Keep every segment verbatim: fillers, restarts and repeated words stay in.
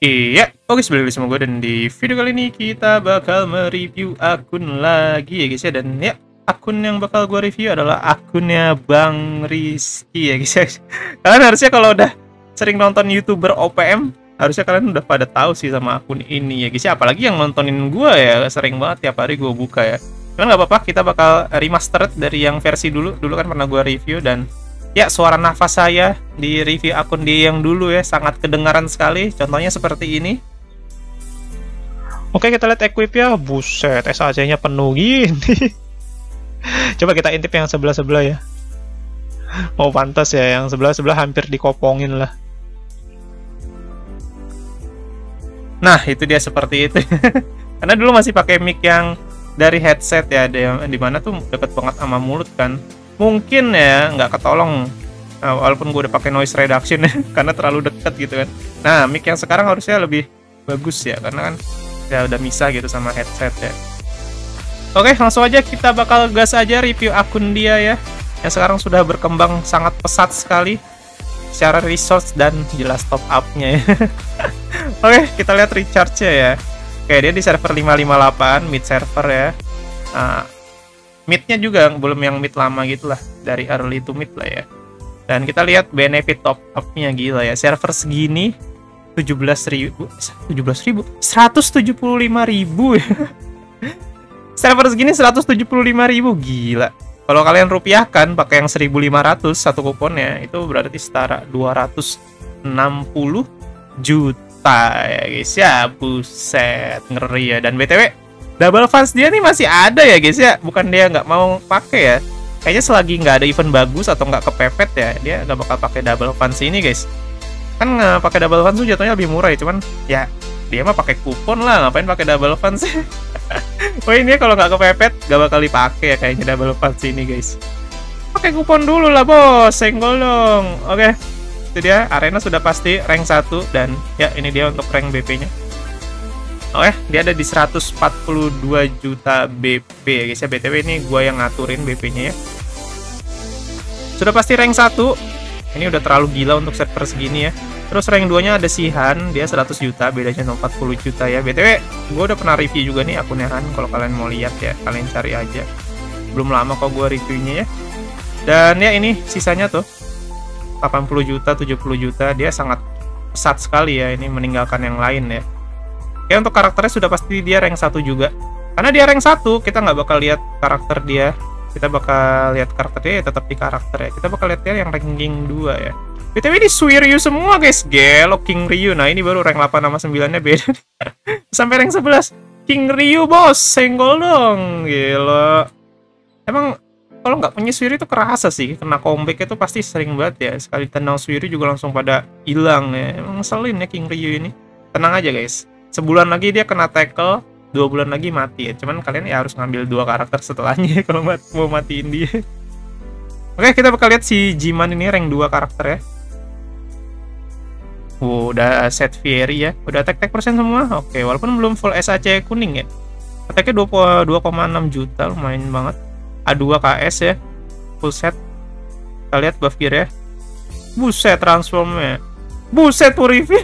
Iya, oke sebelum sama gue, dan di video kali ini kita bakal mereview akun lagi ya guys ya. Dan ya, akun yang bakal gue review adalah akunnya Bang Rizky ya guys ya. Kalian harusnya kalau udah sering nonton YouTuber O P M, harusnya kalian udah pada tahu sih sama akun ini ya guys ya. Apalagi yang nontonin gue ya, sering banget tiap hari gue buka ya. Cuman nggak apa-apa, kita bakal remastered dari yang versi dulu. Dulu kan pernah gue review, dan ya, suara nafas saya di review akun dia yang dulu ya sangat kedengaran sekali. Contohnya seperti ini. Oke, kita lihat equip ya. Buset, S A C-nya penuh gini. Coba kita intip yang sebelah-sebelah ya. Oh, pantas ya, yang sebelah-sebelah hampir dikopongin lah. Nah, itu dia seperti itu. Karena dulu masih pakai mic yang dari headset ya, ada yang dimana tuh deket banget sama mulut kan. Mungkin ya nggak ketolong, nah, walaupun gue udah pakai noise reduction ya, karena terlalu deket gitu kan. Nah, mic yang sekarang harusnya lebih bagus ya, karena kan ya udah misah gitu sama headset ya. Oke, langsung aja kita bakal gas aja review akun dia ya, yang sekarang sudah berkembang sangat pesat sekali secara resource dan jelas top up-nya ya. Oke, kita lihat recharge-nya ya. Oke, dia di server lima lima delapan mid server ya. Nah, mid-nya juga belum yang mid lama gitulah, dari early to mid lah ya. Dan kita lihat benefit top up-nya, gila ya. Server segini tujuh belas ribu, tujuh belas ribu, seratus tujuh puluh lima ribu ya. Server segini seratus tujuh puluh lima ribu, gila. Kalau kalian rupiahkan pakai yang seribu lima ratus satu kuponnya, itu berarti setara dua ratus enam puluh juta ya guys ya. Buset, ngeri ya. Dan B T W, double funds dia nih masih ada ya guys ya, bukan dia nggak mau pakai ya. Kayaknya selagi nggak ada event bagus atau nggak kepepet ya, dia nggak bakal pakai double funds ini guys. Kan nggak pakai double funds tuh jatuhnya lebih murah ya, cuman ya dia mah pakai kupon lah, ngapain pakai double funds. Oh, ini kalau nggak kepepet nggak bakal dipakai ya kayaknya double funds ini guys. Pakai kupon dulu lah bos, senggol dong. Oke, itu dia, arena sudah pasti rank satu, dan ya ini dia untuk rank B P-nya. Oke, dia ada di seratus empat puluh dua juta B P ya guys ya. B T W ini gua yang ngaturin B P-nya ya. Sudah pasti rank satu. Ini udah terlalu gila untuk server segini ya. Terus rank dua-nya ada Sihan, dia seratus juta, bedanya empat puluh juta ya. B T W, gua udah pernah review juga nih akunnya Han, kalau kalian mau lihat ya, kalian cari aja. Belum lama kok gua reviewnya ya. Dan ya ini sisanya tuh delapan puluh juta, tujuh puluh juta, dia sangat pesat sekali ya, ini meninggalkan yang lain ya. Ya, untuk karakternya sudah pasti dia rank satu juga. Karena dia rank satu, kita nggak bakal lihat karakter dia. Kita bakal lihat karakter dia ya, tetap di karakter ya. Kita bakal lihat dia yang ranking dua ya. B T W ini Suiryu semua guys. Gelo King Ryu. Nah, ini baru rank delapan sama sembilan-nya beda. Sampai rank sebelas. King Ryu bos, senggol dong. Gila. Emang kalau nggak punya Suiryu itu kerasa sih. Kena comeback itu pasti sering banget ya. Sekali tenang Suiryu juga langsung pada hilang ya. Emang ngeselin ya King Ryu ini. Tenang aja guys. Sebulan lagi dia kena tackle, dua bulan lagi mati ya. Cuman kalian ya harus ngambil dua karakter setelahnya kalau mau matiin dia. Oke, kita bakal lihat si Jiman ini rank dua karakter ya. Wow, udah set Fiery ya. Udah attack-attack persen semua. Oke, walaupun belum full S A C kuning ya. Attack-nya dua koma enam juta, lumayan banget. A dua K S ya. Full set. Kita lihat buff gear ya. Buset transformnya. Buset Purify.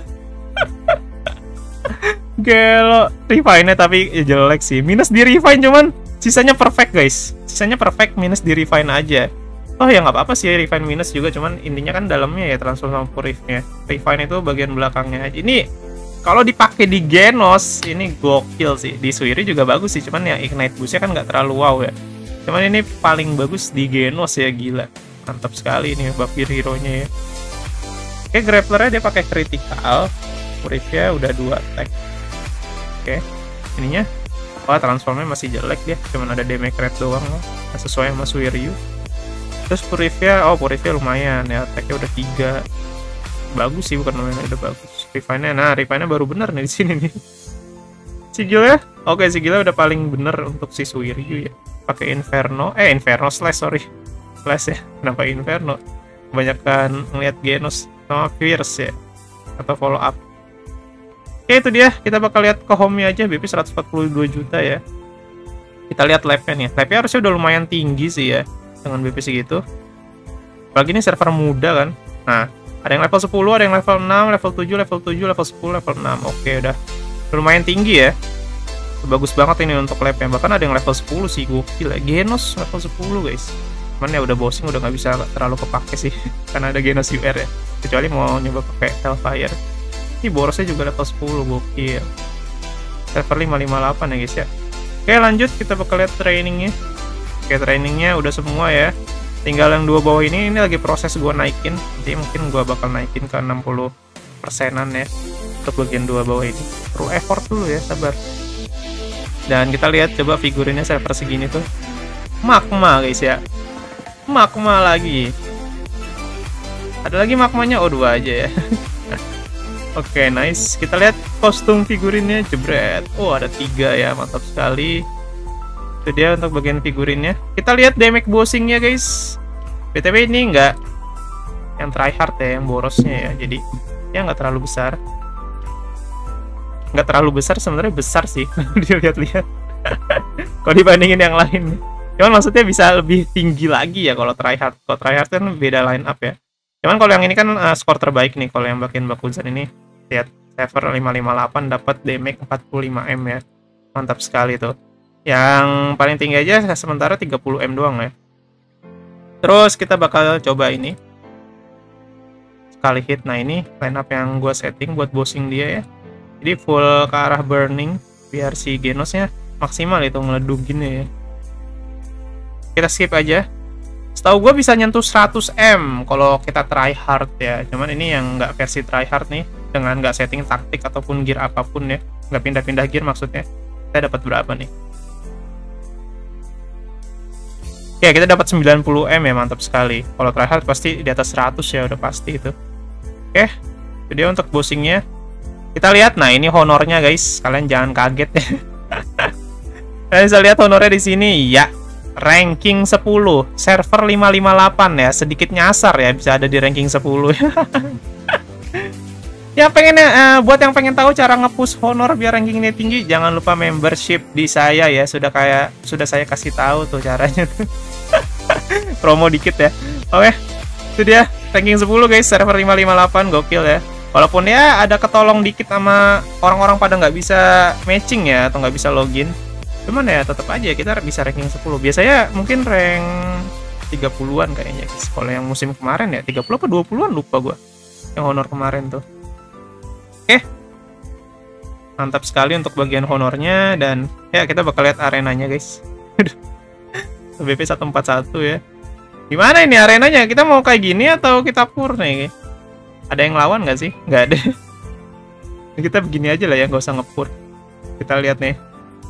Gelo, refine-nya tapi ya jelek sih. Minus di refine, cuman sisanya perfect guys. Sisanya perfect, minus di refine aja. Oh ya nggak apa-apa sih refine minus juga, cuman intinya kan dalamnya ya transform sama purifnya. Refine itu bagian belakangnya aja. Ini kalau dipakai di Genos ini gokil sih. Di Suiri juga bagus sih, cuman ya ignite boost-nya kan nggak terlalu wow ya. Cuman ini paling bagus di Genos ya, gila. Mantap sekali ini buff gear hero-nya ya. Oke, grappler-nya dia pakai critical. Purifnya udah dua attack. Oke, ininya wah transformnya masih jelek dia, cuman ada damage rate doang loh, nggak sesuai sama Suiryu. Terus Purifya, oh Purifya lumayan ya, attacknya udah tiga, bagus sih, bukan lumayan, udah bagus. Refine-nya, nah refine-nya baru bener nih di sini nih. Sigilnya, oke sigilnya udah paling bener untuk si Suiryu ya. Pakai Inferno, eh Inferno slash sorry, slash ya, kenapa Inferno? Kebanyakan ngeliat Genos sama Fierce ya, atau follow up. Oke, itu dia, kita bakal lihat ke home-nya aja, B P seratus empat puluh dua juta ya. Kita lihat lab-nya nih, lab-nya harusnya udah lumayan tinggi sih ya, dengan B P segitu. Apalagi ini server muda kan. Nah, Ada yang level sepuluh, ada yang level enam, level tujuh, level tujuh, level sepuluh, level enam. Oke, udah lumayan tinggi ya. Bagus banget ini untuk labnya. Bahkan ada yang level sepuluh sih, gokil ya. Genos level sepuluh guys. Cuman ya udah bossing, udah nggak bisa terlalu kepake sih. Karena ada Genos U R ya. Kecuali mau nyoba pakai Hellfire. Ini borosnya juga level sepuluh, gokil. Server lima lima delapan ya guys ya. Oke, lanjut kita bakal lihat trainingnya. Oke, trainingnya udah semua ya. Tinggal yang dua bawah ini, ini lagi proses gua naikin. Jadi mungkin gua bakal naikin ke enam puluh persenan ya. Untuk bagian dua bawah ini. Perlu effort dulu ya, sabar. Dan kita lihat coba figurinnya server segini tuh. Magma guys ya. Magma lagi. Ada lagi magmanya, oh dua aja ya. Oke, okay, nice. Kita lihat kostum figurinnya, jebret. Oh, ada tiga ya, mantap sekali. Itu dia untuk bagian figurinnya. Kita lihat damage bossingnya guys. B T W ini enggak yang tryhard ya, yang borosnya ya. Jadi ya nggak terlalu besar. Nggak terlalu besar, sebenarnya besar sih. Dilihat-lihat. Kalau dibandingin yang lain. Cuman maksudnya bisa lebih tinggi lagi ya kalau tryhard. Kalau tryhard kan beda line up ya. Cuman kalau yang ini kan uh, skor terbaik nih. Kalau yang bagian Bakuzan ini, lihat server lima lima delapan dapat damage empat puluh lima M ya. Mantap sekali tuh. Yang paling tinggi aja sementara tiga puluh M doang ya. Terus kita bakal coba ini. Sekali hit. Nah ini line up yang gue setting buat bossing dia ya. Jadi full ke arah burning. Biar si Genosnya maksimal itu ngeleduk gini ya. Kita skip aja. Setahu gue bisa nyentuh seratus M kalau kita try hard ya. Cuman ini yang nggak versi try hard nih. Dengan nggak setting taktik ataupun gear apapun ya. Nggak pindah-pindah gear maksudnya. Kita dapat berapa nih? Oke, kita dapat sembilan puluh M ya, mantap sekali. Kalau tryhard pasti di atas seratus ya, udah pasti itu. Oke, itu dia untuk bossingnya. Kita lihat, nah ini honornya guys. Kalian jangan kaget ya. Kalian bisa lihat honornya di sini, ya. Ranking sepuluh, server lima lima delapan ya. Sedikit nyasar ya, bisa ada di ranking sepuluh. Ya pengen uh, buat yang pengen tahu cara nge-push honor biar rankingnya tinggi, jangan lupa membership di saya ya. Sudah kayak sudah saya kasih tahu tuh caranya tuh. Promo dikit ya. Oke, itu dia ranking sepuluh guys, server lima lima delapan, gokil ya. Walaupun ya ada ketolong dikit sama orang-orang pada nggak bisa matching ya atau nggak bisa login. Cuman ya tetap aja kita bisa ranking sepuluh. Biasanya mungkin rank tiga puluhan kayaknya guys. Kalau yang musim kemarin ya tiga puluh apa dua puluhan lupa gua. Yang honor kemarin tuh. Oke, mantap sekali untuk bagian honornya. Dan ya kita bakal lihat arenanya guys. B P seratus empat puluh satu ya. Gimana ini arenanya? Kita mau kayak gini atau kita pur nih? Ada yang lawan nggak sih? Nggak ada. Kita begini aja lah ya, nggak usah ngepur. Kita lihat nih.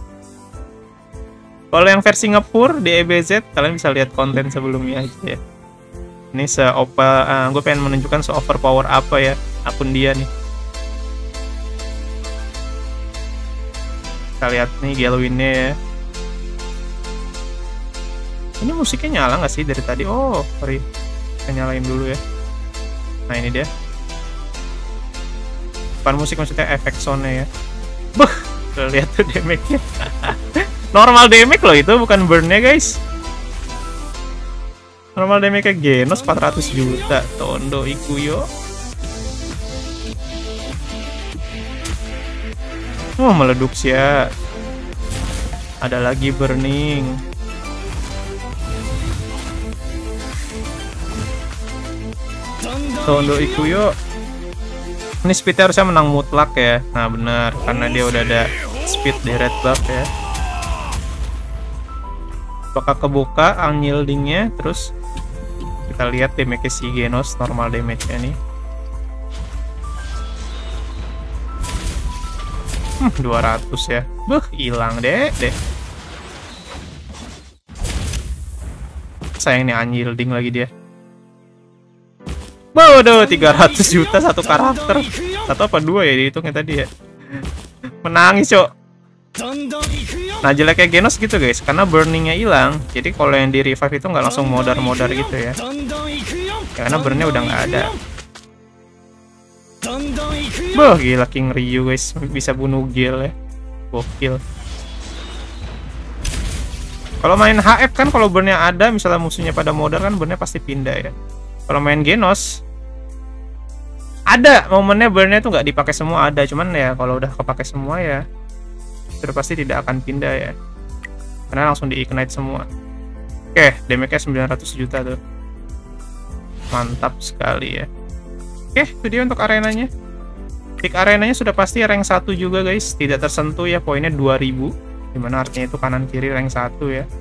Kalau yang versi ngepur di E B Z, kalian bisa lihat konten sebelumnya aja ya. Ini se-opa, uh, gue pengen menunjukkan se-overpower apa ya akun dia nih. Kita lihat nih Galwin-nya ya. Ini musiknya nyala nggak sih dari tadi? Oh, sorry. Kita nyalain dulu ya. Nah ini dia. Bukan musik maksudnya efek sound-nya ya. Buh, lihat tuh damage-nya. Normal damage loh itu, bukan burn-nya guys. Normal damage-nya Genos empat ratus juta. Tondo Ikuyo. Oh, meleduk sih ya. Ada lagi burning. Tondo Ikuyo. Ini speednya harusnya menang mutlak ya. Nah benar, karena dia udah ada speed di red buff ya. Bakal kebuka unyieldingnya. Terus kita lihat damage si Genos, normal damage-nya nih. Hmm, dua ratus ya. Buh, hilang deh, deh. Sayang nih unyielding lagi dia. Waduh, tiga ratus juta satu karakter. Satu apa dua ya dihitungnya tadi ya. Menangis, Cok. Nah, jeleknya Genos gitu guys, karena burningnya hilang. Jadi kalau yang di revive itu nggak langsung modar-modar gitu ya. Karena burnnya udah nggak ada. Boh, gila King Ryu guys, bisa bunuh Gil ya. Gokil. Kalau main H F kan kalau burnnya ada, misalnya musuhnya pada modar kan burnnya pasti pindah ya. Kalau main Genos, ada momennya burnnya tuh nggak dipakai semua, ada, cuman ya kalau udah kepake semua ya sudah pasti tidak akan pindah ya, karena langsung di ignite semua. Oke, damage-nya sembilan ratus juta tuh, mantap sekali ya. Oke, itu dia untuk arenanya. Tick arenanya sudah pasti rank satu juga guys, tidak tersentuh ya, poinnya dua ribu, dimana artinya itu kanan kiri rank satu ya.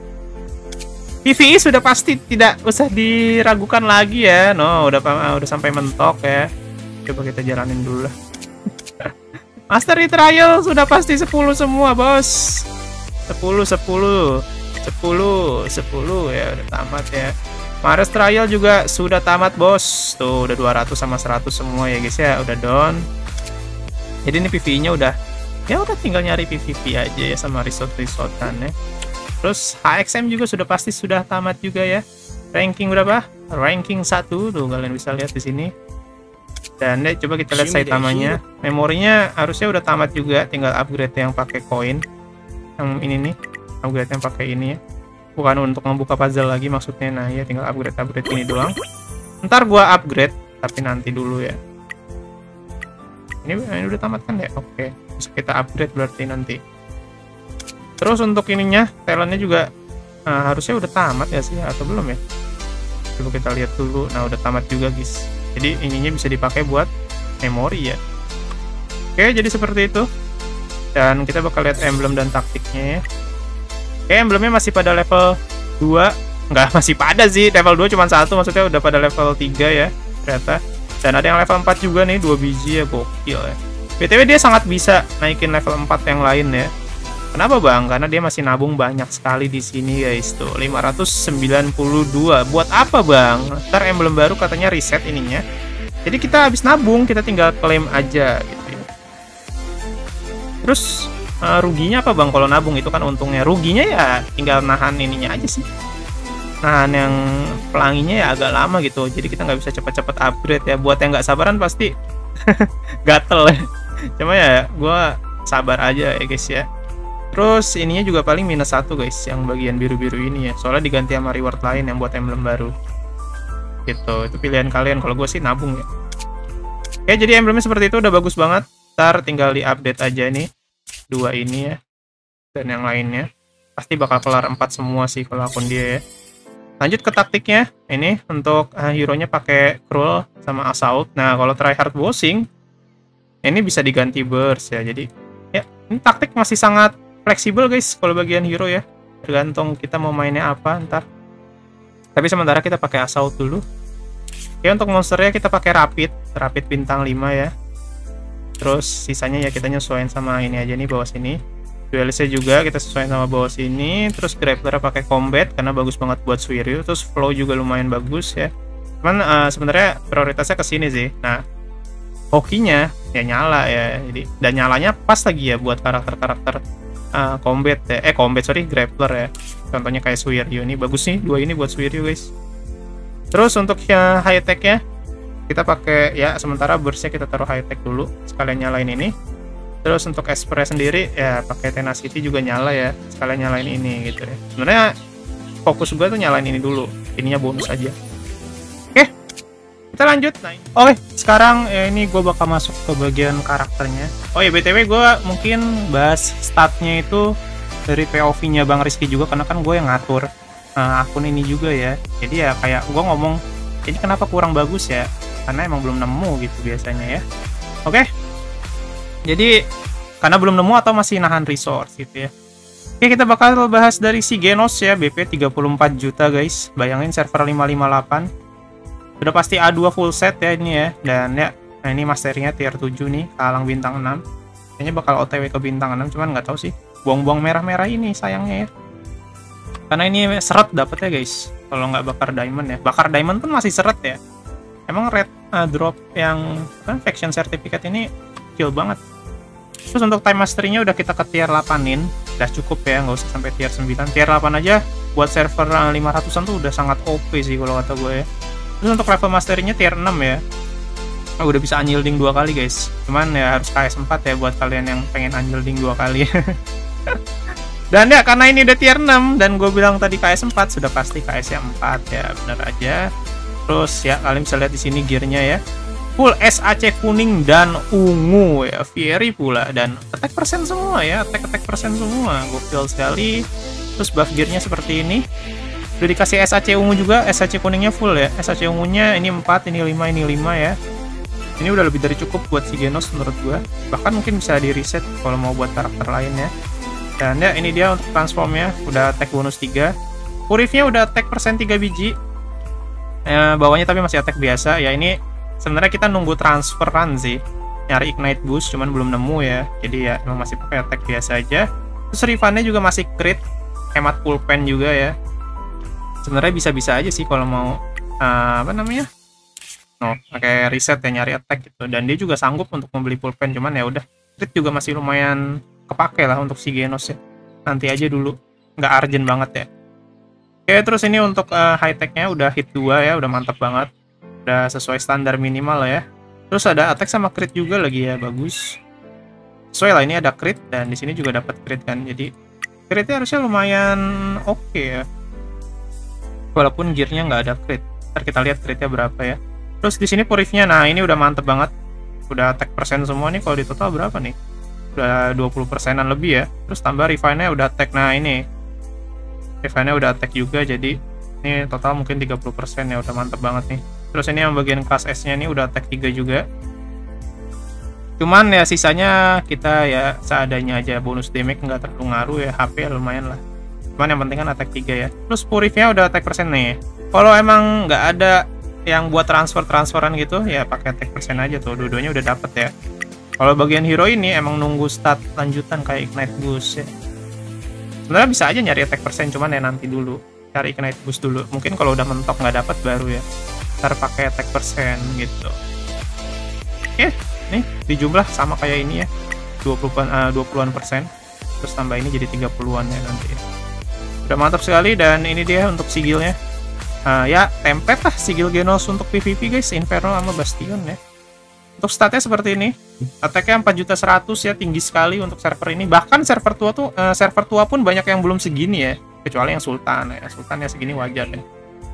P V E sudah pasti tidak usah diragukan lagi ya, no, udah udah sampai mentok ya. Coba kita jalanin dulu lah. Mastery Trial sudah pasti sepuluh semua bos, sepuluh sepuluh sepuluh sepuluh ya, udah tamat ya. Mars Trial juga sudah tamat bos, tuh udah dua ratus sama seratus semua ya guys ya, udah down. Jadi ini P V E nya udah, ya udah tinggal nyari P V P aja ya sama resort-resortan ya. Terus H X M juga sudah pasti sudah tamat juga ya. Ranking berapa? Ranking satu tuh, kalian bisa lihat di sini. Dan ya, coba kita lihat Saitamanya. Memorinya harusnya udah tamat juga, tinggal upgrade yang pakai koin. Yang ini nih, upgrade yang pakai ini ya. Bukan untuk membuka puzzle lagi maksudnya. Nah, ya tinggal upgrade-upgrade ini doang. Ntar gua upgrade, tapi nanti dulu ya. Ini, ini udah tamat kan ya? Oke, bisa kita upgrade berarti nanti. Terus untuk ininya, talentnya juga nah, harusnya udah tamat ya sih, atau belum ya? Coba kita lihat dulu. Nah, udah tamat juga guys. Jadi ininya bisa dipakai buat memori ya. Oke, jadi seperti itu. Dan kita bakal lihat emblem dan taktiknya ya. Oke, emblemnya masih pada level dua. Nggak, masih pada sih. Level dua cuma satu, maksudnya udah pada level tiga ya ternyata. Dan ada yang level empat juga nih, dua biji ya, gokil ya. B T W dia sangat bisa naikin level empat yang lain ya. Kenapa bang? Karena dia masih nabung banyak sekali di sini guys, tuh lima ratus sembilan puluh dua. Buat apa bang? Ntar emblem baru katanya reset ininya. Jadi kita habis nabung, kita tinggal klaim aja gitu ya. Terus uh, ruginya apa bang kalau nabung? Itu kan untungnya. Ruginya ya tinggal nahan ininya aja sih. Nahan yang pelanginya ya agak lama gitu. Jadi kita nggak bisa cepat-cepat upgrade ya. Buat yang nggak sabaran pasti gatel ya. Cuma ya gue sabar aja ya guys ya. Terus ininya juga paling minus satu guys, yang bagian biru-biru ini ya, soalnya diganti sama reward lain yang buat emblem baru gitu. Itu pilihan kalian, kalau gue sih nabung ya. Oke, jadi emblemnya seperti itu, udah bagus banget. Ntar tinggal di update aja nih dua ini ya, dan yang lainnya pasti bakal kelar empat semua sih kalau akun dia ya. Lanjut ke taktiknya. Ini untuk uh, hero nya pakai Cruel sama Assault. Nah, kalau tryhard bossing ini bisa diganti burst ya. Jadi ya, ini taktik masih sangat fleksibel guys kalau bagian hero ya, tergantung kita mau mainnya apa ntar. Tapi sementara kita pakai Assault dulu. Oke, untuk monsternya kita pakai Rapid, Rapid bintang lima ya. Terus sisanya ya kita nyesuaiin sama ini aja nih, bawah sini. Dualisnya juga kita sesuaiin sama bawah sini. Terus grappler pakai Combat karena bagus banget buat Suiryu. Terus flow juga lumayan bagus ya. Cuman uh, sebenarnya prioritasnya ke sini sih. Nah, hokinya ya nyala ya. Jadi dan nyalanya pas lagi ya buat karakter-karakter Uh, combat ya, eh combat sorry grappler ya, contohnya kayak Suiryu ini bagus nih, dua ini buat Suiryu guys. Terus untuk ya, high tech nya kita pakai ya, sementara burstnya kita taruh high tech dulu sekalian nyalain ini. Terus untuk Express sendiri ya pakai Tenacity juga nyala ya, sekalian nyalain ini gitu ya. Sebenarnya fokus gue tuh nyalain ini dulu, ininya bonus aja. Oke, kita lanjut. Nah, oke, sekarang ya, ini gue bakal masuk ke bagian karakternya. Oh ya, B T W gue mungkin bahas statnya itu dari P O V-nya Bang Rizky juga, karena kan gue yang ngatur uh, akun ini juga ya. Jadi ya kayak gue ngomong, ini kenapa kurang bagus ya? Karena emang belum nemu gitu biasanya ya. Oke, jadi karena belum nemu atau masih nahan resource gitu ya. Oke, kita bakal bahas dari si Genos ya, B P tiga puluh empat juta guys. Bayangin server lima lima delapan. Sudah pasti A dua full set ya ini ya. Dan ya, nah ini masternya tier tujuh nih, kalang bintang enam. Kayaknya bakal O T W ke bintang enam, cuman nggak tahu sih. Buang-buang merah-merah ini sayangnya ya. Karena ini seret dapet ya guys. Kalau nggak bakar diamond ya. Bakar diamond pun masih seret ya. Emang red uh, drop yang kan faction certificate ini kill banget. Terus untuk time mastery-nya udah kita ke tier delapan-in. Udah cukup ya, nggak usah sampai tier sembilan. Tier delapan aja buat server uh, lima ratusan tuh udah sangat O P sih kalau kata gue ya. Terus untuk level mastery-nya tier enam ya. Oh, udah bisa unyielding dua kali guys. Cuman ya harus K S empat ya buat kalian yang pengen unyielding dua kali. Dan ya karena ini udah tier enam dan gue bilang tadi K S empat, sudah pasti K S-nya empat ya, bener aja. Terus ya kalian bisa lihat di sini gear-nya ya. full S A C kuning dan ungu ya, Fiery pula, dan attack persen semua ya, attack attack persen semua, gokil sekali. Terus buff gearnya seperti ini, udah dikasih S A C ungu juga, S A C kuningnya full ya, S A C ungunya ini empat, ini lima, ini lima ya. Ini udah lebih dari cukup buat si Genos menurut gua, bahkan mungkin bisa di reset kalau mau buat karakter lain ya. Dan ya ini dia untuk transformnya, udah attack bonus tiga, Purifnya udah attack persen tiga biji, eh, bawahnya tapi masih attack biasa ya. Ini sebenarnya kita nunggu transferan sih, nyari ignite boost cuman belum nemu ya, jadi ya emang masih pakai attack biasa aja. Terus refundnya juga masih crit, hemat pulpen juga ya. Sebenarnya bisa-bisa aja sih kalau mau uh, apa namanya, no pakai reset ya, nyari attack gitu. Dan dia juga sanggup untuk membeli pulpen, cuman ya udah, crit juga masih lumayan kepake lah untuk si Genos ya. Nanti aja dulu, nggak urgent banget ya. Oke, terus ini untuk uh, high tech-nya udah hit dua ya, udah mantap banget. Udah sesuai standar minimal lah ya. Terus ada attack sama crit juga lagi ya, bagus. Sesuai lah, ini ada crit dan di sini juga dapat crit kan. Jadi critnya harusnya lumayan oke okay ya. Walaupun gearnya nggak ada crit. Ntar kita lihat critnya berapa ya. Terus di sini purifnya, nah ini udah mantep banget. Udah attack persen semua nih, kalau di total berapa nih? Udah dua puluh persenan lebih ya. Terus tambah refine-nya udah attack, nah ini. Refine-nya udah attack juga, jadi ini total mungkin tiga puluh persen ya, udah mantep banget nih. Terus ini yang bagian kelas S-nya ini udah attack tiga juga. Cuman ya sisanya kita ya seadanya aja, bonus damage nggak terlalu ngaruh ya, H P lumayan lah. Cuman yang penting kan attack tiga ya. Terus purifnya udah attack persen nih. Kalau emang nggak ada yang buat transfer-transferan gitu ya pakai attack persen aja tuh, dua-duanya udah dapet ya. Kalau bagian hero ini emang nunggu stat lanjutan kayak ignite boost ya. Sebenarnya bisa aja nyari attack persen, cuman ya nanti dulu cari ignite boost dulu. Mungkin kalau udah mentok nggak dapet baru ya ntar pakai attack persen gitu. Oke, nih dijumlah sama kayak ini ya, dua puluhan persen, terus tambah ini jadi tiga puluhan ya nanti ya. Udah mantap sekali. Dan ini dia untuk sigilnya, uh, ya template lah sigil Genos untuk P V P guys, Inferno sama Bastion ya. Untuk statnya seperti ini, attack-nya empat juta seratus ya, tinggi sekali untuk server ini. Bahkan server tua tuh, uh, server tua pun banyak yang belum segini ya, kecuali yang Sultan ya. Sultan ya segini wajar ya.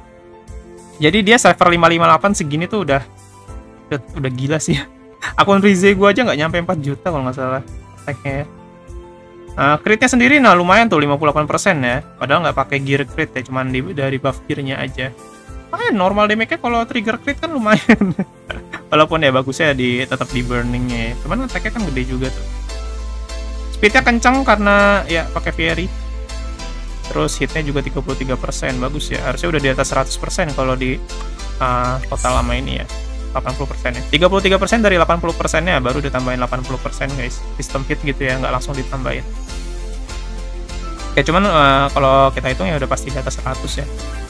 Jadi dia server lima lima delapan segini tuh udah udah, udah gila sih. Akun Rize gue aja nggak nyampe empat juta kalau nggak salah attack-nya ya. Uh, critnya sendiri nah lumayan tuh lima puluh delapan persen ya. Padahal nggak pakai gear crit ya, cuman di, dari buff gearnya aja. Makanya normal damage-nya kalau trigger crit kan lumayan. Walaupun ya bagusnya di tetap di burning-nya ya. Cuman attack-nya kan gede juga tuh. Speed-nya kencang karena ya pakai Fiery. Terus hitnya juga tiga puluh tiga persen, bagus ya. Harusnya udah di atas seratus persen kalau di uh, total lama ini ya. delapan puluh persen ya. tiga puluh tiga persen dari delapan puluh persennya baru ditambahin delapan puluh persen guys. Sistem hit gitu ya, nggak langsung ditambahin. Oke, cuman uh, kalau kita hitung ya udah pasti di atas seratus ya.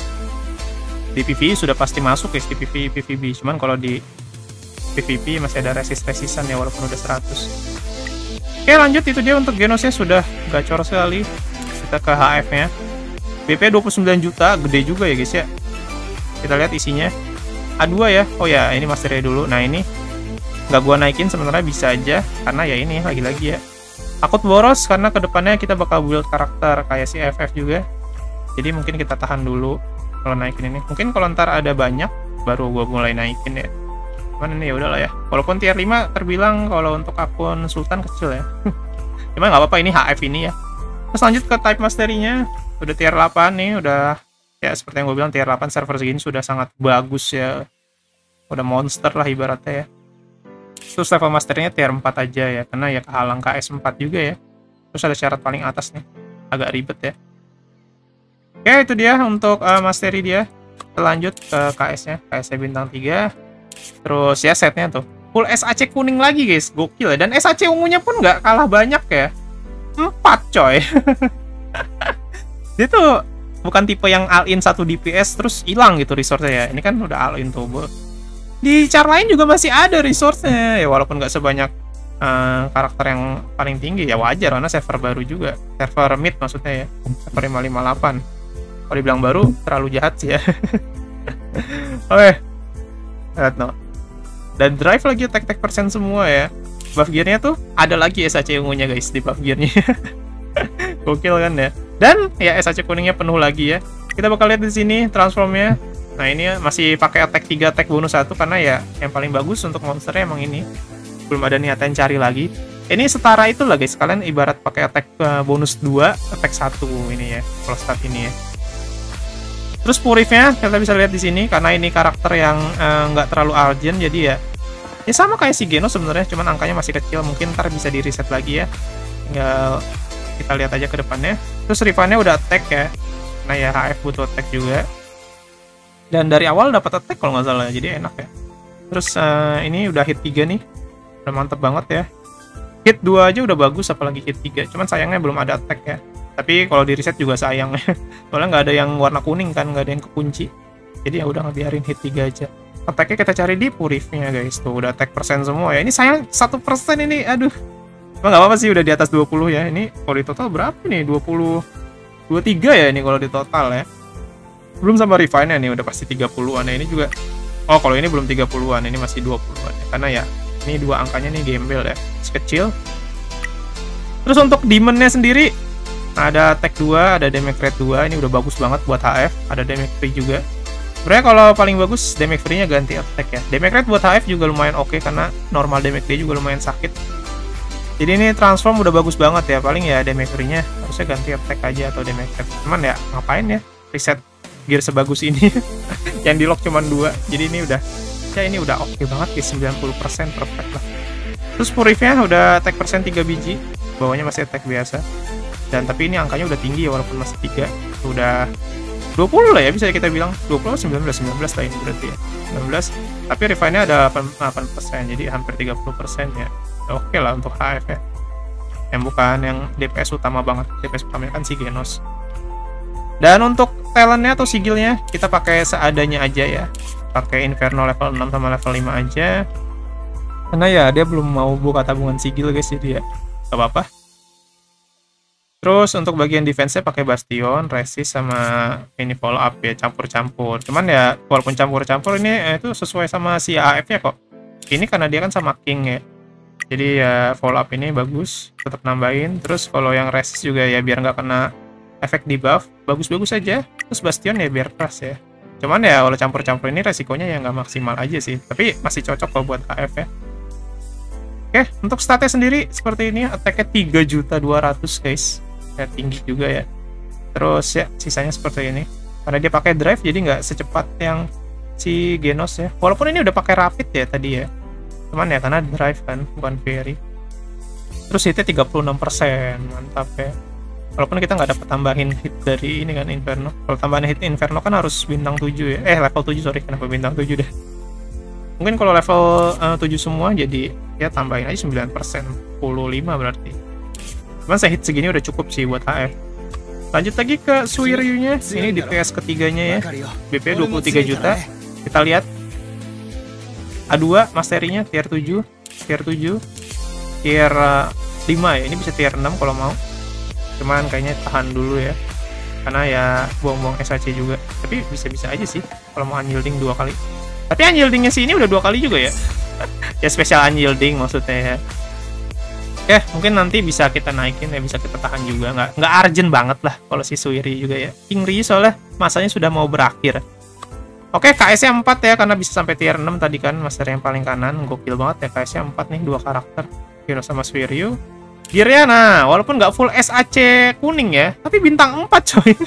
Di P V E sudah pasti masuk guys, di P V E P V B. Cuman kalau di P V P masih ada resist-resisan ya walaupun udah seratus. Oke, lanjut, itu dia untuk Genosnya sudah gacor sekali. Kita ke H F-nya. B P dua puluh sembilan juta, gede juga ya guys ya. Kita lihat isinya. A dua ya. Oh ya, ini masternya dulu. Nah, ini nggak gua naikin sebenarnya, bisa aja karena ya ini lagi-lagi ya. Takut boros karena kedepannya kita bakal build karakter kayak si F F juga. Jadi mungkin kita tahan dulu kalau naikin ini. Mungkin kalau ntar ada banyak baru gua mulai naikin ya. Cuman ini ya udahlah ya. Walaupun tier lima terbilang kalau untuk akun Sultan kecil ya. Cuman nggak apa-apa, ini H F ini ya. Terus lanjut ke type mastery-nya, udah tier delapan nih, udah ya seperti yang gue bilang tier delapan server segini sudah sangat bagus ya. Udah monster lah ibaratnya ya. Terus level masternya tier empat aja ya, karena ya kehalang K S empat juga ya. Terus ada syarat paling atas nih, agak ribet ya. Oke, itu dia untuk uh, mastery dia. Kita lanjut ke K S-nya, K S-nya bintang tiga. Terus ya setnya tuh full S A C kuning lagi guys, gokil ya. Dan S A C ungunya pun nggak kalah banyak ya, empat coy. Dia tuh bukan tipe yang all-in satu D P S terus hilang gitu resource-nya ya. Ini kan udah all-in tuh. Di char lain juga masih ada resource-nya ya, walaupun nggak sebanyak uh, karakter yang paling tinggi ya, wajar karena server baru juga, server mid maksudnya ya, server lima lima delapan. Kalau dibilang baru terlalu jahat sih ya. Oke, lihat no. Dan drive lagi attack-attack persen semua ya. Buff gearnya tuh ada lagi S A C ungunya guys di buff gearnya. Gokil kan ya. Dan ya S A C kuningnya penuh lagi ya. Kita bakal lihat di sini transformnya. Nah ini masih pakai attack tiga, attack bonus satu, karena ya yang paling bagus untuk monsternya emang ini. Belum ada niatan cari lagi. Ini setara itu lah guys, kalian ibarat pakai attack uh, bonus dua, attack satu ini ya, kalau stat ini ya. Terus purifnya kita bisa lihat di sini, karena ini karakter yang nggak uh, terlalu urgent, jadi ya ya sama kayak si Genos sebenarnya, cuman angkanya masih kecil, mungkin ntar bisa di reset lagi ya. Tinggal kita lihat aja ke depannya. Terus Rifannya udah attack ya, nah ya H F butuh attack juga. Dan dari awal dapat attack kalau nggak salah, jadi enak ya. Terus uh, ini udah hit tiga nih, udah mantep banget ya. Hit dua aja udah bagus, apalagi hit tiga. Cuman sayangnya belum ada attack ya. Tapi kalau di reset juga sayang ya. Soalnya nggak ada yang warna kuning kan, nggak ada yang kekunci. Jadi ya udah ngebiarin hit tiga aja. Attack-nya kita cari di purifnya guys. Tuh udah attack persen semua ya. Ini sayang satu persen ini, aduh. Emang nggak apa-apa sih, udah di atas dua puluh ya. Ini kalau di total berapa nih? dua puluh, dua puluh tiga ya ini kalau di total ya. Belum sama refine-nya nih, udah pasti tiga puluhan ya. Ini juga, oh kalau ini belum tiga puluhan, ini masih dua puluhan ya. Karena ya ini dua angkanya nih gembel ya, kecil. Terus untuk demon-nya sendiri, ada attack dua, ada damage rate dua. Ini udah bagus banget buat H F. Ada damage free juga. Sebenarnya kalau paling bagus damage free-nya ganti attack ya. Damage rate buat H F juga lumayan oke, karena normal damage dia juga lumayan sakit. Jadi ini transform udah bagus banget ya. Paling ya damage free-nya harusnya ganti attack aja atau damage rate. Cuman ya ngapain ya reset gear sebagus ini. Yang di lock cuma dua. Jadi ini udah, ya ini udah oke banget ya, sembilan puluh persen perfect lah. Terus purifnya udah attack persen tiga biji, bawahnya masih attack biasa. Dan tapi ini angkanya udah tinggi ya, walaupun masih tiga. Udah dua puluh lah ya, bisa kita bilang dua puluh, sembilan belas, sembilan belas lah ini berarti ya, sembilan belas. Tapi refine-nya ada delapan persen, jadi hampir tiga puluh persen ya. Oke lah untuk H F ya, yang bukan yang D P S utama banget. D P S utamanya kan si Genos. Dan untuk talentnya atau sigilnya kita pakai seadanya aja ya, pakai Inferno level enam sama level lima aja, karena ya dia belum mau buka tabungan sigil guys, jadi ya gak apa-apa. Terus untuk bagian defense-nya pakai Bastion, Resist, sama ini follow up ya, campur-campur. Cuman ya walaupun campur-campur ini eh, itu sesuai sama si A F-nya kok. Ini karena dia kan sama King ya. Jadi ya follow up ini bagus, tetap nambahin. Terus kalau yang Resist juga ya biar nggak kena efek debuff, bagus-bagus aja. Terus Bastion ya biar keras ya. Cuman ya kalau campur-campur ini resikonya ya nggak maksimal aja sih. Tapi masih cocok kalau buat H F ya. Oke, untuk statnya sendiri seperti ini, attack-nya tiga juta dua ratus guys. Ya, tinggi juga ya. Terus ya sisanya seperti ini, karena dia pakai drive jadi nggak secepat yang si Genos ya, walaupun ini udah pakai rapid ya tadi ya, cuman ya karena drive kan bukan fairy. Terus hitnya tiga puluh enam persen, mantap ya, walaupun kita nggak dapat tambahin hit dari ini kan Inferno. Kalau tambahan hit Inferno kan harus bintang tujuh ya, eh level tujuh, sorry, kenapa bintang tujuh deh. Mungkin kalau level uh, tujuh semua jadi ya tambahin aja sembilan persen, sepuluh lima berarti. Cuman saya hit segini udah cukup sih buat H F. Lanjut lagi ke Suiryu-nya. Ini D P S ketiganya ya. B P dua puluh tiga juta. Kita lihat. A dua masterinya tier tujuh, tier tujuh, tier lima ya. Ini bisa tier enam kalau mau. Cuman kayaknya tahan dulu ya. Karena ya buang-buang S H C juga. Tapi bisa-bisa aja sih kalau mau unyielding dua kali. Tapi unyieldingnya sih ini udah dua kali juga ya. Ya spesial unyielding maksudnya ya. Oke, mungkin nanti bisa kita naikin ya, bisa kita tahan juga, nggak nggak urgent banget lah kalau si Suiryu juga ya. King Ryu soalnya masanya sudah mau berakhir. Oke, K S-nya empat ya, karena bisa sampai tier enam tadi kan, master yang paling kanan, gokil banget ya. K S-nya empat nih, dua karakter, Genos sama Suiryu. Gear-nya nah, walaupun nggak full S A C kuning ya, tapi bintang empat coy.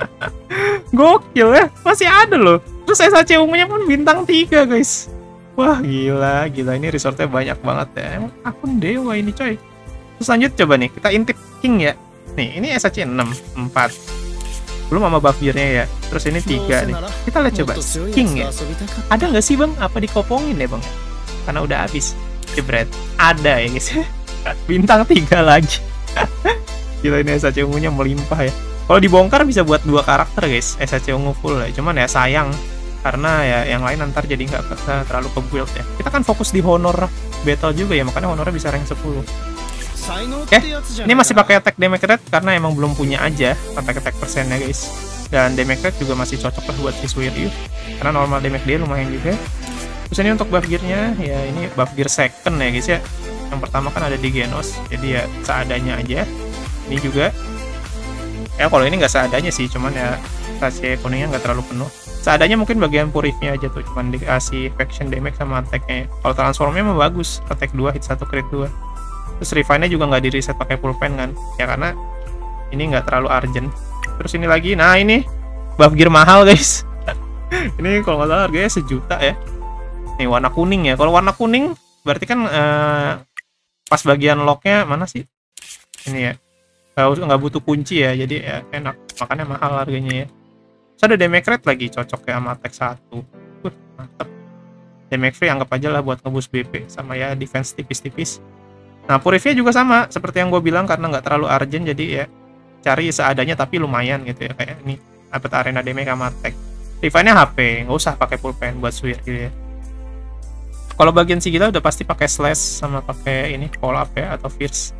Gokil ya, masih ada loh. Terus S A C ungunya pun bintang tiga guys. Wah gila, gila ini resortnya banyak banget ya. Emang akun dewa ini coy. Terus lanjut coba nih, kita intip King ya. Nih, ini S A C enam, empat. Belum sama buff gear-nya ya. Terus ini tiga nih. Kita lihat coba, King ya. Ada nggak sih bang? Apa dikopongin ya bang? Karena udah habis. Jebret. Ada ya guys. Bintang tiga lagi. Gila ini S A C ungunya melimpah ya. Kalau dibongkar bisa buat dua karakter guys. S A C ungu full ya. Cuman ya sayang. Karena ya yang lain ntar jadi nggak terlalu ke build ya. Kita kan fokus di honor battle juga ya. Makanya honornya bisa rank sepuluh. Oke, okay. Ini masih pakai attack damage rate karena emang belum punya aja attack attack persennya guys. Dan damage rate juga masih cocok lah buat si Suiryu karena normal damage dia lumayan juga. Terus ini untuk buff gear-nya ya, ini buff gear second ya guys ya. Yang pertama kan ada di Genos, jadi ya seadanya aja. Ini juga ya, kalau ini nggak seadanya sih, cuman ya rahasia kuningnya nggak terlalu penuh. Seadanya mungkin bagian purifnya aja tuh, cuman dikasih faction damage sama attack-nya. Kalau transformnya mah bagus, attack dua, hit satu, crit dua. Terus refine-nya juga nggak di reset pakai pulpen kan, ya karena ini nggak terlalu urgent. Terus ini lagi, nah ini buff gear mahal guys. Ini kalau nggak salah harganya sejuta ya. Nih warna kuning ya, kalau warna kuning berarti kan eh, pas bagian locknya mana sih? Ini ya, nggak butuh kunci ya, jadi ya enak, makanya mahal harganya ya. Terus ada damage rate lagi, cocok ya sama attack satu. Uh, mantep. Damage free anggap aja lah buat ngeboost B P, sama ya defense tipis-tipis. Nah purifnya juga sama, seperti yang gue bilang, karena nggak terlalu urgent, jadi ya cari seadanya tapi lumayan gitu ya, kayak ini dapat arena damage sama attack. Refine-nya H P, nggak usah pakai pulpen buat swir gitu ya. Kalau bagian Sigila udah pasti pakai slash sama pakai ini call up ya, atau fierce.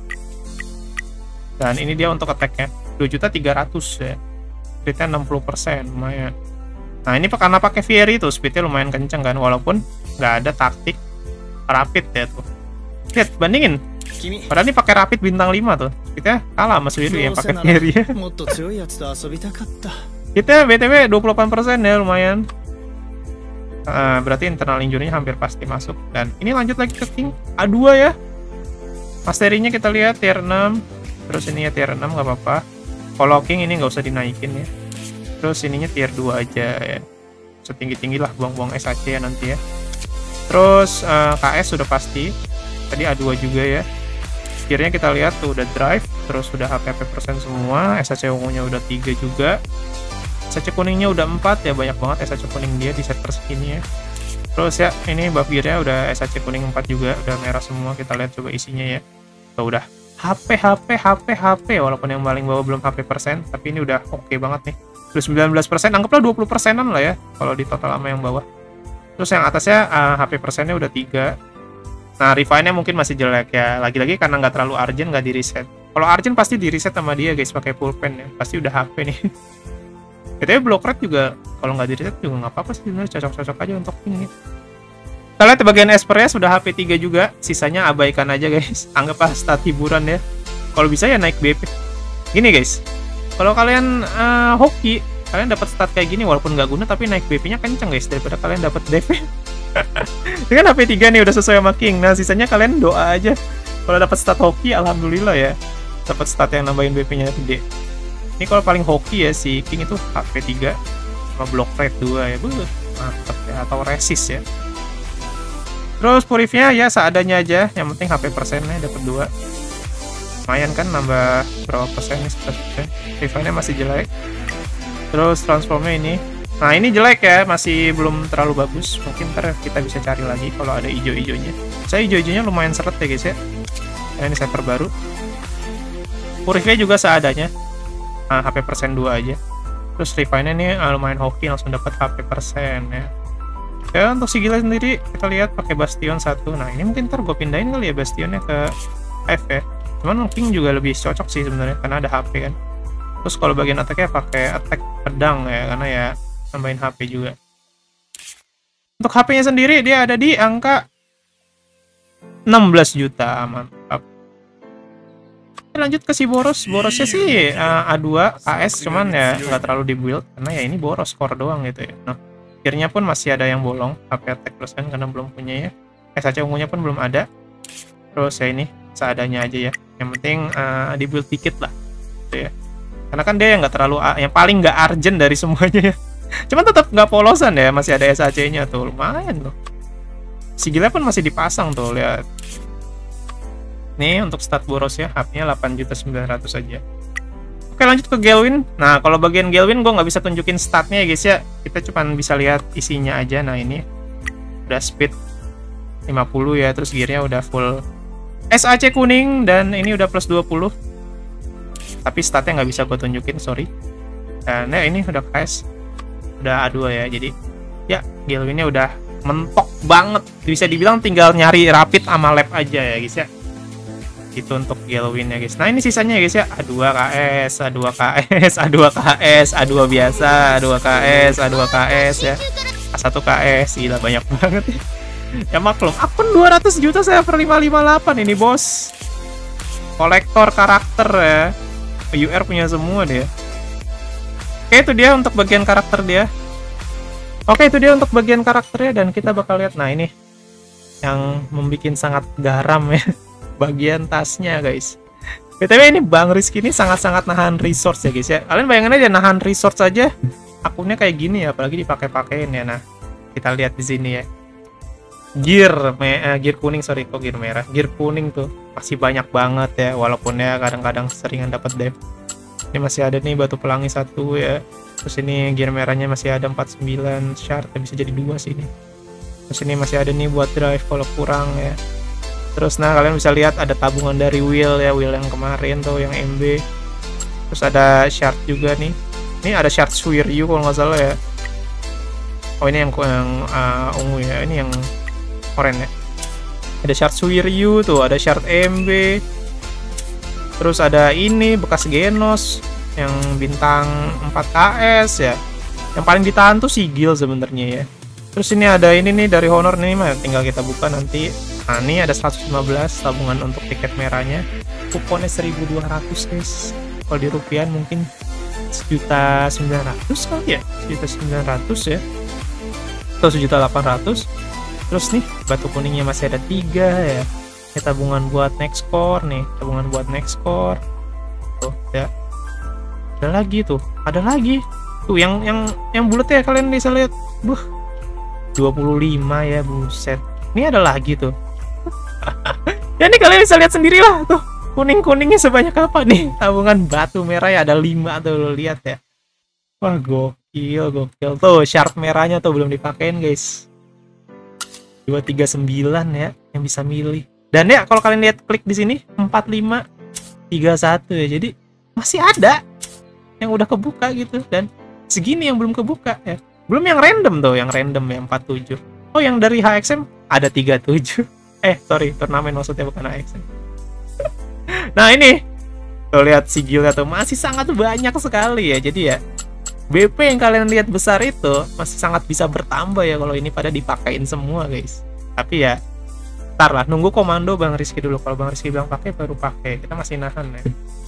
Dan ini dia untuk attack-nya dua juta tiga ratus ya. Speednya enam puluh persen, lumayan. Nah ini karena pakai Fiery tuh speednya lumayan kenceng kan, walaupun nggak ada taktik rapid ya tuh. Lihat, bandingin. Padahal ini pakai rapid bintang lima tuh, speednya kalah sama Suiri yang pakai Fiery. Kita B T W dua puluh delapan persen ya, lumayan. Uh, berarti internal injury-nya hampir pasti masuk. Dan ini lanjut lagi ke King A dua ya. Masterinya kita lihat tier enam. Terus ini ya tier enam nggak apa-apa. Kalau King ini nggak usah dinaikin ya. Terus ininya tier dua aja ya. Setinggi-tinggi lah, buang-buang S A C ya nanti ya. Terus uh, K S sudah pasti. Tadi A dua juga ya. Tiernya kita lihat tuh udah drive. Terus udah H P P persen semua. S A C ungunya udah tiga juga. S A C kuningnya udah empat ya. Banyak banget S A C kuning dia di set segini ya. Terus ya ini buff gear-nya udah S A C kuning empat juga. Udah merah semua. Kita lihat coba isinya ya. Tuh udah H P, H P, H P, H P, walaupun yang paling bawah belum H P persen, tapi ini udah oke okay banget nih. Terus sembilan belas persen, anggaplah dua puluh persenan lah ya, kalau di total sama yang bawah. Terus yang atasnya uh, H P persennya udah tiga. Nah, refine-nya mungkin masih jelek ya, lagi-lagi karena nggak terlalu urgent, nggak di reset. Kalau urgent pasti di reset sama dia guys, pakai pulpen ya, pasti udah H P nih. Tapi block rate juga, kalau nggak di reset juga nggak apa-apa sih, sebenarnya cocok-cocok aja untuk ini. Kita lihat bagian Espernya sudah H P tiga juga, sisanya abaikan aja guys. Anggaplah stat hiburan ya. Kalau bisa ya naik B P. Gini guys, kalau kalian uh, hoki, kalian dapat stat kayak gini walaupun nggak guna tapi naik B P-nya kenceng guys daripada kalian dapat D P. Ini kan H P tiga nih udah sesuai sama King. Nah, sisanya kalian doa aja. Kalau dapat stat hoki alhamdulillah ya. Dapat stat yang nambahin B P-nya gede. Ini kalau paling hoki ya si King itu H P tiga sama block rate dua ya. Buh, mantap ya, atau resist ya. Terus purifnya ya seadanya aja, yang penting H P persennya dapat dua. Lumayan kan nambah berapa persen nih, sebelas persen. Refine-nya masih jelek. Terus transformnya ini. Nah, ini jelek ya, masih belum terlalu bagus. Mungkin ntar kita bisa cari lagi kalau ada ijo-ijonya. Saya ijo-ijonya lumayan seret ya guys ya. Nah, ini server baru. Purifnya juga seadanya. Nah, H P persen dua aja. Terus refine-nya ini lumayan hoki, langsung dapat H P persen ya. Ya untuk Sigila sendiri kita lihat pakai Bastion satu. Nah ini mungkin ntar gue pindahin kali ya Bastionnya ke F ya. Cuman King juga lebih cocok sih sebenarnya karena ada H P kan. Terus kalau bagian attack-nya pakai attack pedang ya, karena ya nambahin H P juga. Untuk H P-nya sendiri dia ada di angka enam belas juta, mantap. Lanjut ke si Boros. Borosnya sih uh, A dua K S, cuman ya nggak terlalu di build karena ya ini boros core doang gitu ya. Nah gear-nya pun masih ada yang bolong, H P attack plus kan karena belum punya ya. S A C ungunya pun belum ada. Terus ya ini seadanya aja ya. Yang penting uh, di build dikit lah, gitu ya. Karena kan dia yang nggak terlalu, yang paling nggak urgent dari semuanya ya. Cuman tetap nggak polosan ya, masih ada S A C-nya tuh, lumayan loh. Sigilnya pun masih dipasang tuh, lihat. Nih untuk stat boros ya, H P-nya delapan juta sembilan ratus aja. Oke lanjut ke Gelwin. Nah kalau bagian Gelwin gue nggak bisa tunjukin statnya ya guys ya. Kita cuma bisa lihat isinya aja. Nah ini udah speed lima puluh ya. Terus gearnya udah full S A C kuning. Dan ini udah plus dua puluh. Tapi statnya nggak bisa gue tunjukin, sorry. Dan ya ini udah K S. Udah A dua ya. Jadi ya Gelwinnya udah mentok banget. Bisa dibilang tinggal nyari rapid sama lab aja ya guys ya. Itu untuk Gelwin ya guys. Nah ini sisanya ya guys ya, A dua K S, A dua K S, A dua K S, A dua biasa, A dua K S, A dua K S ya, A satu K S. Gila banyak banget ya. Ya maklum, akun dua ratus juta server lima lima delapan ini bos. Kolektor karakter ya. U R punya semua dia. Oke itu dia untuk bagian karakter dia. Oke, itu dia untuk bagian karakternya, dan kita bakal lihat. Nah, ini yang membuat sangat garam ya, bagian tasnya guys. B T W ini Bang Rizky ini sangat-sangat nahan resource ya guys ya. Kalian bayangin aja nahan resource aja akunnya kayak gini ya, apalagi dipakai-pakein ya. Nah, kita lihat di sini ya. Gear, me uh, gear kuning, sorry kok gear merah. Gear kuning tuh masih banyak banget ya, walaupun ya kadang-kadang seringan dapat dev. Ini masih ada nih batu pelangi satu ya. Terus ini gear merahnya masih ada empat puluh sembilan shard, bisa jadi dua sih ini. Terus ini masih ada nih buat drive kalau kurang ya. Terus nah kalian bisa lihat ada tabungan dari wheel ya, wheel yang kemarin tuh yang M B. Terus ada shard juga nih. Ini ada shard Suiryu kalau nggak salah ya. Oh ini yang yang uh, ungu ya, ini yang oranye ya. Ada shard Suiryu tuh, ada shard M B. Terus ada ini bekas Genos yang bintang empat K S ya. Yang paling ditahan tuh Sigil sebenarnya ya. Terus ini ada ini nih dari Honor nih mah, tinggal kita buka nanti. Nah, ini ada seratus lima belas tabungan untuk tiket merahnya. Kuponnya seribu dua ratus guys. Kalau di rupiah mungkin sejuta sembilan ratus kali ya. Sejuta sembilan ratus ya. Atau sejuta delapan ratus. Terus nih batu kuningnya masih ada tiga ya. Ini tabungan buat next core nih, tabungan buat next core. Tuh ya. Ada lagi tuh, ada lagi. Tuh yang yang yang bulat ya, kalian bisa lihat. Buh. dua puluh lima ya, buset. Ini ada lagi tuh. Ya ini kalian bisa lihat sendiri lah tuh. Kuning-kuningnya sebanyak apa nih? Tabungan batu merah ya ada lima tuh, lo lihat ya. Wah, gokil, gokil. Tuh shard merahnya tuh belum dipakein, guys. dua tiga sembilan ya yang bisa milih. Dan ya kalau kalian lihat klik di sini empat lima tiga satu ya. Jadi masih ada yang udah kebuka gitu, dan segini yang belum kebuka ya. Belum yang random tuh, yang random ya empat tujuh. Oh, yang dari H X M ada tiga tujuh. Eh, sorry, turnamen maksudnya bukan H X M. Nah, ini tuh lihat sigilnya tuh masih sangat banyak sekali ya. Jadi ya B P yang kalian lihat besar itu masih sangat bisa bertambah ya kalau ini pada dipakein semua, guys. Tapi ya ntar lah, nunggu komando Bang Rizky dulu. Kalau Bang Rizky bilang pakai baru pakai. Kita masih nahan ya.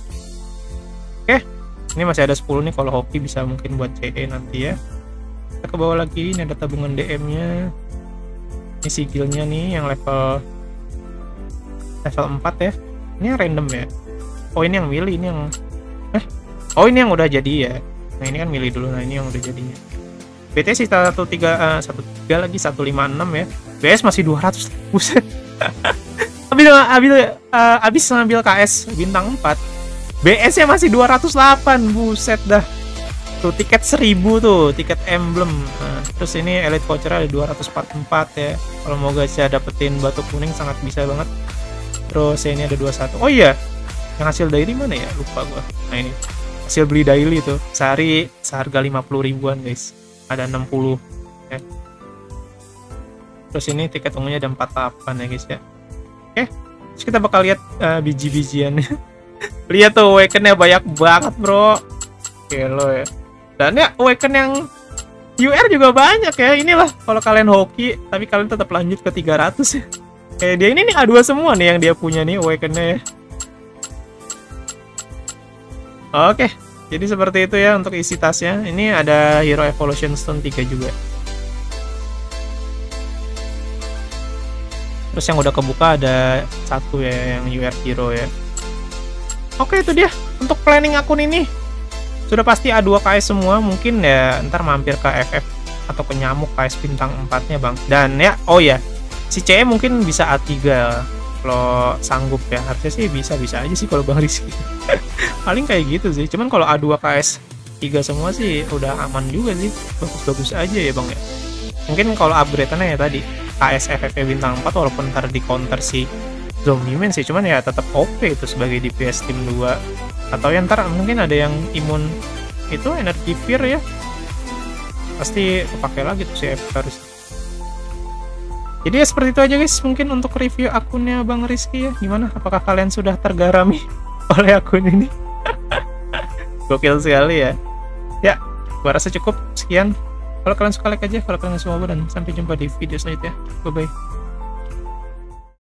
Oke, ini masih ada sepuluh nih, kalau hoki bisa mungkin buat C E nanti ya. Kita ke bawah lagi, ini ada tabungan D M-nya. Ini sigilnya nih yang level level empat ya. Ini yang random ya. Oh, ini yang milih, ini yang eh oh ini yang udah jadi ya. Nah, ini kan milih dulu. Nah, ini yang udah jadinya. B T S satu tiga tiga lagi seratus lima puluh enam ya. B S masih dua ratus. Buset. Habis habis uh, habis ngambil K S bintang empat. B S-nya masih dua ratus delapan. Buset dah. Tuh tiket seribu tuh, tiket emblem. Nah, terus ini elite voucher ada dua ratus empat puluh empat ya. Kalau mau guys ya dapetin batu kuning sangat bisa banget. Terus ya, ini ada dua puluh satu. Oh iya. Yang hasil daily mana ya? Lupa gua. Nah, ini. Hasil beli daily tuh. Sehari seharga lima puluh ribuan, guys. Ada enam puluh ya. Terus ini tiket ungunya ada empat puluh delapan ya, guys ya. Oke. Terus kita bakal lihat uh, biji-bijiannya. Lihat tuh awaken-nya banyak banget, bro. Gelo ya. Dan ya awaken yang U R juga banyak ya. Inilah kalau kalian hoki tapi kalian tetap lanjut ke tiga ratus ya. Kayak dia ini nih A dua semua nih yang dia punya nih awaken-nya ya. Oke, jadi seperti itu ya untuk isi tasnya. Ini ada Hero Evolution Stone tiga juga. Terus yang udah kebuka ada satu ya, yang U R Hero ya. Oke, itu dia untuk planning akun ini. Sudah pasti A dua K S semua, mungkin ya ntar mampir ke F F atau ke Nyamuk K S bintang empat-nya Bang. Dan ya, oh ya, si C E mungkin bisa A tiga kalau sanggup ya. Harusnya sih bisa-bisa aja sih kalau Bang Rizky. Paling kayak gitu sih. Cuman kalau A dua K S tiga semua sih udah aman juga sih. Bagus-bagus aja ya Bang ya. Mungkin kalau upgrade-annya ya tadi K S F F bintang empat walaupun ntar di counter si Zombie Man sih, cuman ya tetap oke itu sebagai D P S tim dua. Atau yang ntar mungkin ada yang imun itu energi fear ya, pasti kepake lagi tuh si F harus. Jadi ya seperti itu aja guys mungkin untuk review akunnya Bang Rizky ya. Gimana, apakah kalian sudah tergarami oleh akun ini? Gokil sekali ya. Ya gua rasa cukup sekian. Kalau kalian suka like aja, kalau kalian semua, dan sampai jumpa di video selanjutnya. Bye bye.